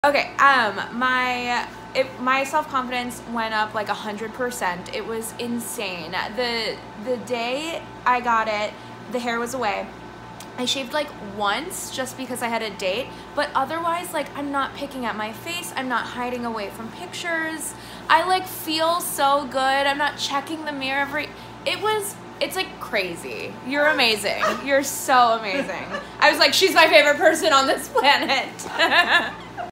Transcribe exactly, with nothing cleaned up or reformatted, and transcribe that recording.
Okay, um, my it, my self-confidence went up like a hundred percent. It was insane. The the day I got it, the hair was away. I shaved like once just because I had a date, but otherwise, like, I'm not picking at my face. I'm not hiding away from pictures. I like feel so good. I'm not checking the mirror every. It was. It's like crazy. You're amazing. You're so amazing. I was like, she's my favorite person on this planet.